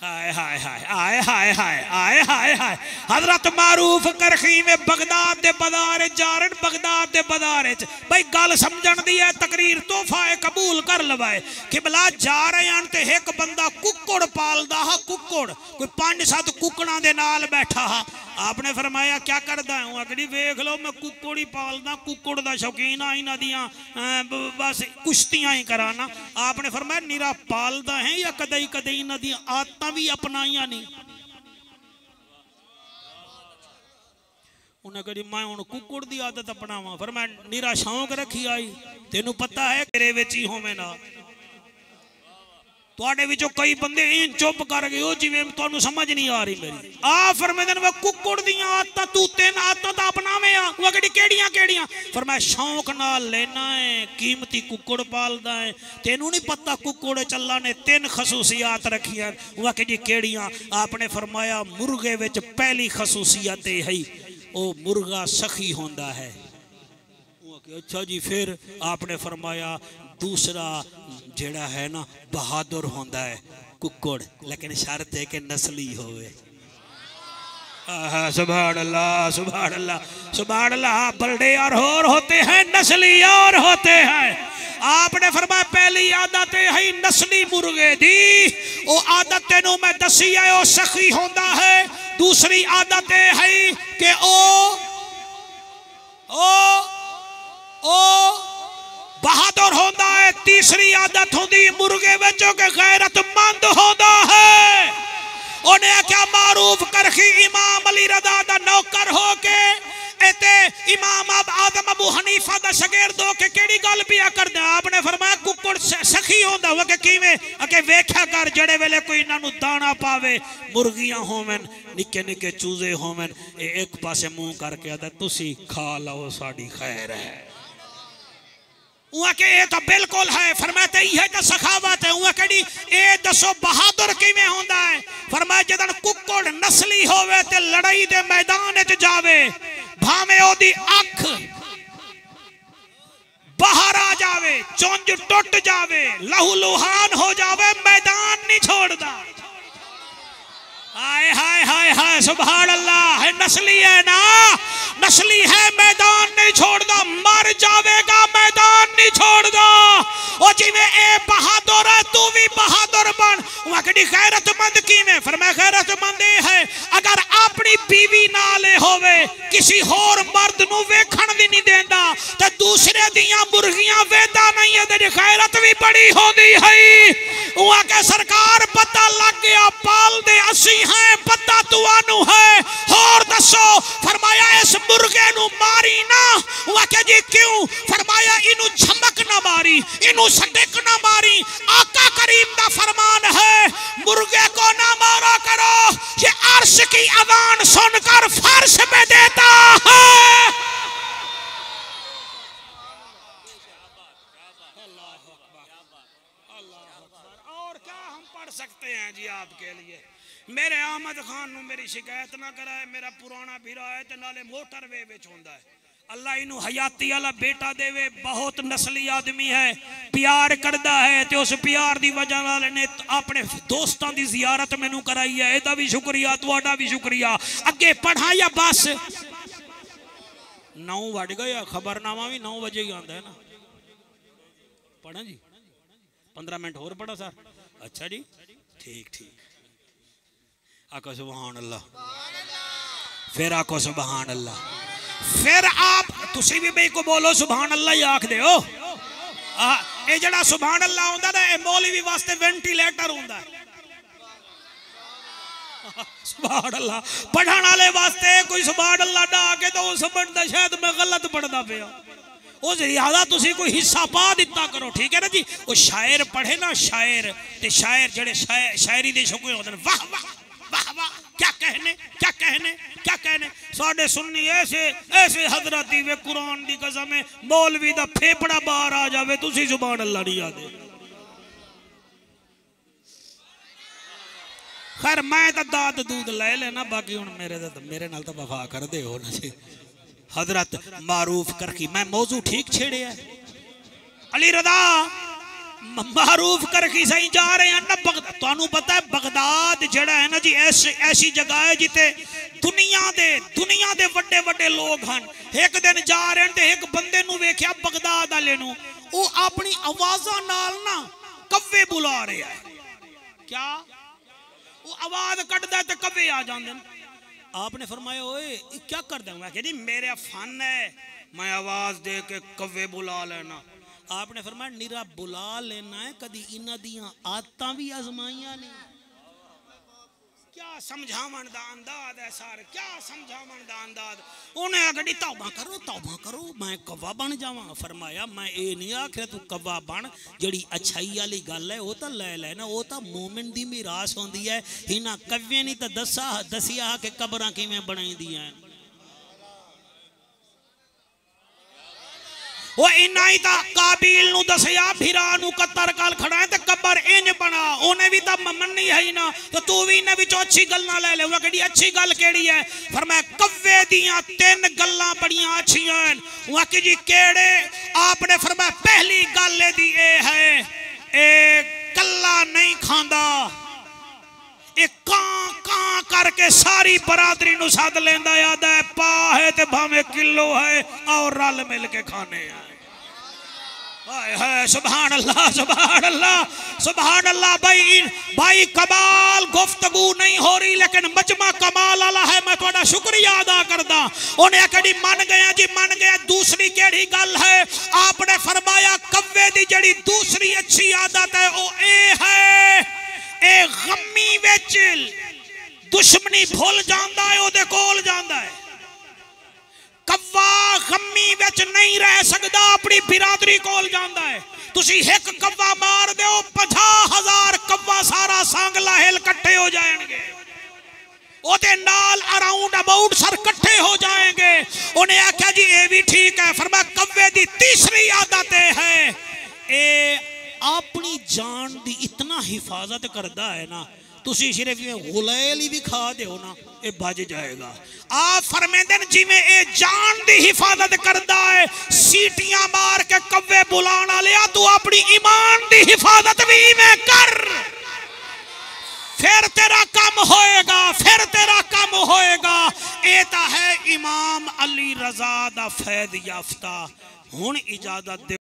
हाय हाय हाय आए हाय हाय आए हाय हाय हजरत मारूफ करखी में बगदाद दे बाजार जारन बगदाद दे बाजार भाई गल समझण दी है तकरीर तोहफा है कबूल कर लवाए किबला जा रहे हैं ते एक बंदा कुक्कड़ पालदा हा कुक्कड़ कोई 5-7 कुकड़ा दे नाल बैठा हा आपने फरमाया क्या करदा हूं अगली देख लो मैं कुक्कड़ ही पालदा कुक्कड़ दा शौकीन आ इना दियां बस कुश्तियां ही कराना आपने फरमाया निरा पालदा है या कदई कदई इना दी आदतां भी अपनाइयां नहीं उन्हें कही मैं हुण कुक्कड़ दी आदत अपनावा फिर मैं निरा शौक रखी आई तेनू पता है तेरे विच ही होवे ना तुहाडे विचों कई बंदे इन चुप कर गए हो जिवें तुहानू समझ नहीं आ रही मेरी आ फरमांदे ने कुक्कड़ दियां आदतां तू तीन आदतां तां अपनावे आ वो कहड़ी केड़ियां केड़ियां फिर मैं शौक नाल लेना है कीमती कुक्कड़ पालदा है तेनू नहीं पता कुक्कड़ चल्ला ने 3 खसूसियात रखियां वो कहड़ी केड़ियां आपने फरमाया मुर्गे विच पहली खसूसियत है ओ मुर्गा सखी होंदा है अच्छा जी फिर आपने फरमाया दूसरा जेड़ा है ना बहादुर होंदा है कुक्कड़ लेकिन शर्त है कि नस्ली होवे सुभान अल्लाह सुभान अल्लाह सुभान अल्लाह बल्डे और होते हैं नस्ली और होते हैं आपने फरमाया पहली आदत है नस्ली मुर्गे दी ओ आदत तेनू मैं दसी है ओ सखी होंदा है दूसरी आदत है कि ओ बहादुर होंदा है तीसरी आदत होंदी मुर्गे बच्चों के गैरतमंद होंदा है उन्हें क्या मारूफ करखी इमाम अली रज़ा दा नौकर हो के एते इमाम आदम अबू हनीफा दा शागिर्द हो के केड़ी गल पिया करदा आपने फरमाया कुक्कड़ सखी होंदा हो के किवें अके वेख्या कर जड़े वेले कोई इन्हां नू दाना पावे मुर्गियां होवन निक्के निक्के चूजे होवन एक पासे मुंह करके आदा तुसी खा लो साडी खैर है के ये तो बिल्कुल है फरमाते ये तो सखावत है उहा कड़ी ए दसो बहादुर किवें होंदा है फरमाया जदन कुक्कड़ नस्ली होवे ते लड़ाई दे मैदान च जावे भावे ओदी अख बाहर आ जावे चुंझ टुट जावे लहू लुहान हो जावे मैदान नहीं छोड़दा हाय हाय हाय हाय सुभान अल्लाह है नस्ली है ना नस्ली है मैदान नहीं छोड़दा मर जावेगा मैदान नहीं छोड़दा ओ जिवें ए बहादुर है तू भी बहादुर बन वहां कड़ी गैरतमंद किवें फरमाया गैरतमंद है अगर अपनी बीवी नाले होवे किसी होर मर्द नु वेखण दी नहीं देंदा ते दूसरे दियां मुर्गियां वेदा नहीं है ते गैरत भी बड़ी होंदी है वहां के सरकार पता लग गया पाल दे असी हैं पता तुआनू है और दसो फरमाया इस मुर्गे नु मारी ना वहां के जी क्यों फरमाया इनु झमक ना मारी इनु सटक ना मारी आका करीम दा फरमान है मुर्गे को ना मारा करो ये अर्श की अजान सुनकर फर्श पे देता है और क्या हम पढ़ सकते हैं जी आपके लिए मेरे अहमद खान नु मेरी शिकायत ना कराए मेरा पुराना भिरा है ते नाले मोटरवे विच होंदा है अल्लाह इनू हयाती वाला बेटा देवे बहुत नस्ली आदमी है प्यार करदा है ते उस प्यार दी वजह नाल ने अपने दोस्तां दी जियारत मैनू कराई है एदा भी शुक्रिया तुहाडा भी शुक्रिया अगे पढ़ा या बस 9 वज गया खबरनामा भी 9 बजे ही आंदा है ना पढ़ा जी 15 मिनट और पढ़ा सर अच्छा जी ठीक ठीक आको सुभान अल्लाह फिर आको सुभान अल्लाह फिर आप तुसी भी बे को बोलो सुभान अल्लाह ही आख दे ओ ए जड़ा सुभान अल्लाह होंदा ना ए मौलवी वास्ते वेंटिलेटर होंदा है सुभान अल्लाह पढ़न वाले वास्ते कोई सुभान अल्लाह ना आके तो समझदा शायद मैं गलत पढ़दा पिया ओ ज्यादा तुसी कोई हिस्सा पा दिता करो ठीक है ना जी ओ शायर पढ़े ना शायर ते शायर जड़े शायरी दे शौकीन होंदे वाह वाह वाह वाह क्या कहने क्या कहने क्या कहने साढ़े सुन्नी ऐसे ऐसे हजरत वे कुरान दी कसम है मौलवी दा फेफड़ा बाहर आ जावे तुसी सुभान अल्लाह नहीं आदे खैर मैं तो दाद दूध ले लेना बाकी हुन मेरे नाल तो वफा कर दे हो ना जी हजरत मारूफ करकी मैं मौजू ठीक छेड़े है अली रज़ा मारूफ करकी सही जा रहे हैं ना तुहानू पता है बगदाद जेड़ा है ना जी ऐसी जगह है जिते दुनिया दे वड्डे वड्डे लोग हैं। एक दिन जा रहे हैं एक बंदे नूं वेख्या बगदाद वाले नूं, वो अपनी आवाज़ां नाल ना कव्वे बुला रहा है। क्या वो आवाज कटदा तो कव्वे आ जाते हैं। आपने फरमाया ओए क्या कर दूँ? मैं कह मेरा फन है, मैं आवाज दे के कव्वे बुला लेना। आपने फरमाया निरा बुला लेना है, कदी इन्हां दियां आदतां भी आजमाइयां नहीं। क्या समझावन दा अंदाज है सारे, क्या समझावन दा अंदाज। उन्हें आखी तौबा करो मैं कव्वा बन जावां। फरमाया मैं ये नहीं आखिया तू कव्वा बन, जड़ी अच्छाई वाली गल है वो तो ले लेना, वो तो मोमिन दी मीरास होंदी है। इन्हां कव्वे नहीं तो दसिया कि कबरां किवें बनाईंदियां। वो इन्ना ही काबिल नूं दसिया फिरा नूं कत्तर कल खड़ा है तो कबर इंज बना, उन्हें भी तो मन्नी है ना, तो तू भी इन्हें विचों अच्छी गल ना ले ले। वो कड़ी अच्छी गल केड़ी है? फरमाया कव्वे दियां 3 गल्लां बड़ियां अच्छियां हैं। वो कि जी केड़े? आपने फरमाया पहली गल दी ए है ए कल्ला नहीं खांदा, एक कां करके सारी बरादरी नूं सद लेंदा। याद है पा है ते भावे किलो है और रल मिल के खाने हैं। हाय सुभान अल्लाह सुभान अल्लाह सुभान अल्लाह। भाई कमाल गुफ्तगू नहीं हो रही लेकिन मजमा कमाल वाला है। मैं थोड़ा शुक्रिया अदा करदा। उन्हें कड़ी मन गया जी मन गया। दूसरी केड़ी गल है? आपने फरमाया कव्वे दी जड़ी दूसरी अच्छी आदत है वो ए है ए गमी विच दुश्मनी भूल जांदा है, ओदे कोल जांदा है। कव्वा गमी विच नहीं रह सकदा, अपनी बिरादरी कोल जांदा है। तुसी एक कव्वा मार दो 50,000 कव्वा सारा सांगला हिल कट्ठे हो जाएंगे, ओदे नाल अराउंड अबाउट सर कट्ठे हो जाएंगे। उन्हें आख्या जी ये भी ठीक है। फरमाया कव्वे दी तीसरी आदत है ए अपनी जान दी इतना हिफाजत करता है ना, तुसी सिर्फ गुलैल ही भी खा दो ना ये बज जाएगा। आप फरमाते हैं जिवें ए जान दी हिफाजत करता है, सीटियां मार के कव्वे बुलाना लिया, तू अपनी ईमान दी हिफाजत भी में कर, फिर तेरा काम होएगा, फिर तेरा काम होएगा। ये तो है इमाम अली रजा दा फैद याफ्ता। हुण इजाजत दे।